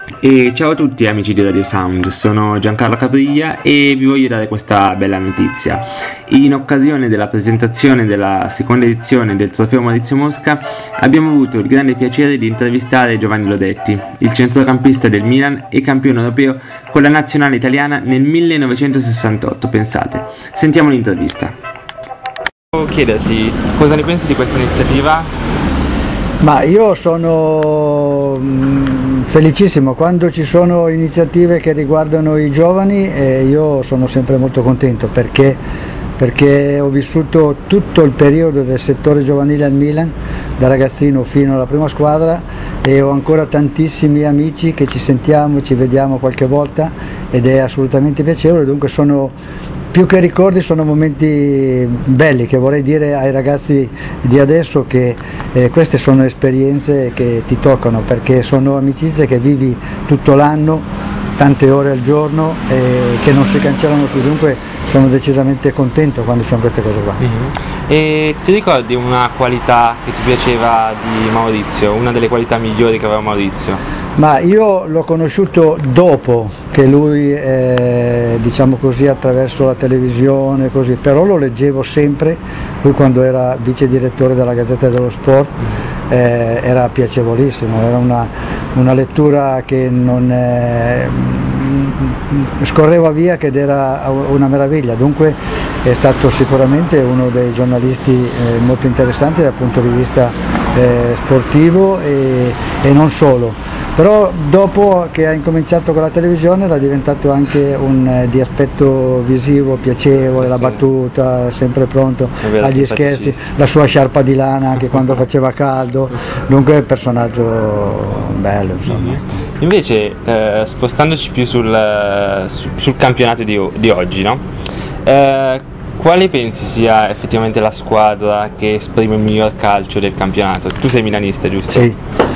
E ciao a tutti amici di Radio Sound, sono Giancarlo Capriglia e vi voglio dare questa bella notizia. In occasione della presentazione della seconda edizione del Trofeo Maurizio Mosca abbiamo avuto il grande piacere di intervistare Giovanni Lodetti, il centrocampista del Milan e campione europeo con la nazionale italiana nel 1968, pensate. Sentiamo l'intervista. Volevo chiederti cosa ne pensi di questa iniziativa? Ma io sono felicissimo quando ci sono iniziative che riguardano i giovani, e io sono sempre molto contento perché ho vissuto tutto il periodo del settore giovanile al Milan, da ragazzino fino alla prima squadra, e ho ancora tantissimi amici che ci sentiamo, ci vediamo qualche volta ed è assolutamente piacevole. Dunque più che ricordi, sono momenti belli, che vorrei dire ai ragazzi di adesso che queste sono esperienze che ti toccano, perché sono amicizie che vivi tutto l'anno, tante ore al giorno, che non si cancellano più. Dunque sono decisamente contento quando ci sono queste cose qua. E ti ricordi una qualità che ti piaceva di Maurizio, una delle qualità migliori che aveva Maurizio? Ma io l'ho conosciuto dopo che lui, diciamo così, attraverso la televisione, così, però lo leggevo sempre. Lui, quando era vice direttore della Gazzetta dello Sport, era piacevolissimo, era una lettura che non scorreva via, che era una meraviglia. Dunque è stato sicuramente uno dei giornalisti molto interessanti dal punto di vista sportivo e non solo. Però dopo che ha incominciato con la televisione era diventato anche di aspetto visivo piacevole, la battuta, sempre pronto agli scherzi, la sua sciarpa di lana anche quando faceva caldo. Dunque è un personaggio bello, insomma. Invece spostandoci più sul campionato di oggi, no? Quale pensi sia effettivamente la squadra che esprime il miglior calcio del campionato? Tu sei milanista, giusto? Sì.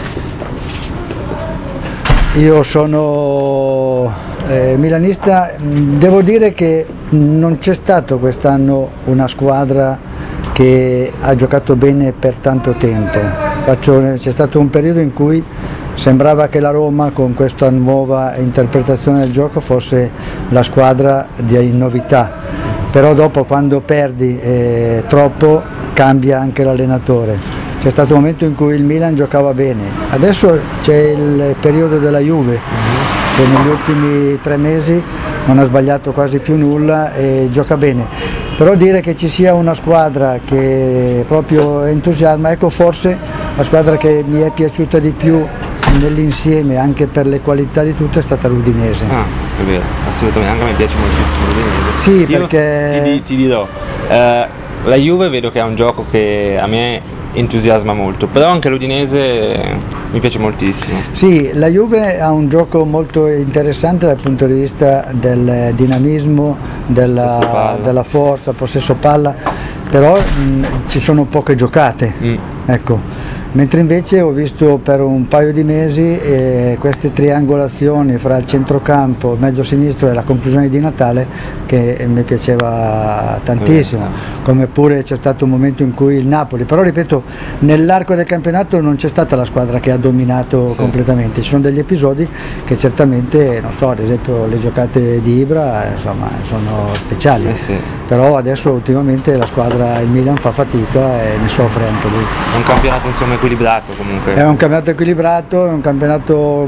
Io sono milanista, devo dire che non c'è stato quest'anno una squadra che ha giocato bene per tanto tempo. C'è stato un periodo in cui sembrava che la Roma, con questa nuova interpretazione del gioco, fosse la squadra di novità, però dopo, quando perdi troppo, cambia anche l'allenatore. C'è stato un momento in cui il Milan giocava bene, adesso c'è il periodo della Juve, che negli ultimi 3 mesi non ha sbagliato quasi più nulla e gioca bene. Però dire che ci sia una squadra che proprio entusiasma, ecco, forse la squadra che mi è piaciuta di più nell'insieme, anche per le qualità di tutto, è stata l'Udinese. Ah, è vero, assolutamente, anche a me piace moltissimo l'Udinese. Sì, perché ti dirò, la Juve vedo che è un gioco che a me entusiasma molto, però anche l'Udinese mi piace moltissimo. Sì, la Juve ha un gioco molto interessante dal punto di vista del dinamismo, della forza, possesso palla, però ci sono poche giocate, ecco. Mentre invece ho visto per un paio di mesi queste triangolazioni fra il centrocampo, il mezzo sinistro e la conclusione di Natale, che mi piaceva tantissimo, come pure c'è stato un momento in cui il Napoli, però ripeto, nell'arco del campionato non c'è stata la squadra che ha dominato completamente. Ci sono degli episodi che certamente, non so, ad esempio le giocate di Ibra, insomma, sono speciali, però adesso ultimamente la squadra, il Milan, fa fatica e ne soffre anche lui. È un campionato, insomma, equilibrato comunque. È un campionato equilibrato, è un campionato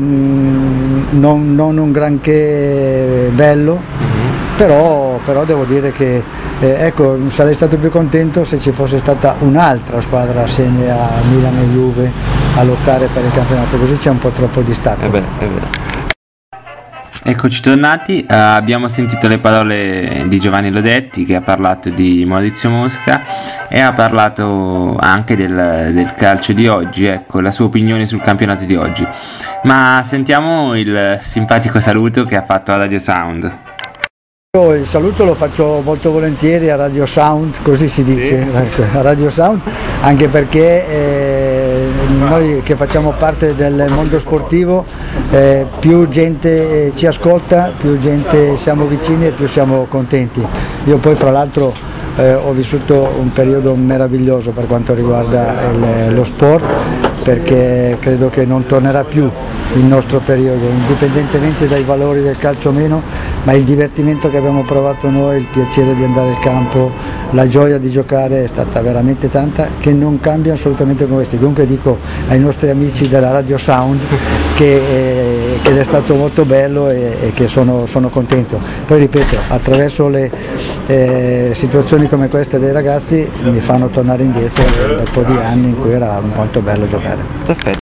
non un granché bello, però devo dire che ecco, sarei stato più contento se ci fosse stata un'altra squadra assieme a Milan e Juve a lottare per il campionato, così c'è un po' troppo distacco. È vero. Eccoci tornati, abbiamo sentito le parole di Giovanni Lodetti, che ha parlato di Maurizio Mosca e ha parlato anche del calcio di oggi, ecco, la sua opinione sul campionato di oggi. Ma sentiamo il simpatico saluto che ha fatto a Radio Sound. Io il saluto lo faccio molto volentieri a Radio Sound, così si dice, a Radio Sound, anche perché noi che facciamo parte del mondo sportivo, più gente ci ascolta, più gente siamo vicini e più siamo contenti. Io poi, fra l'altro, ho vissuto un periodo meraviglioso per quanto riguarda lo sport, perché credo che non tornerà più il nostro periodo, indipendentemente dai valori del calcio o meno, ma il divertimento che abbiamo provato noi, il piacere di andare al campo, la gioia di giocare è stata veramente tanta, che non cambia assolutamente con questi. Dunque dico ai nostri amici della Radio Sound che è stato molto bello e che sono contento. Poi ripeto, attraverso le situazioni come queste dei ragazzi mi fanno tornare indietro un po' di anni in cui era molto bello giocare. Perfetto.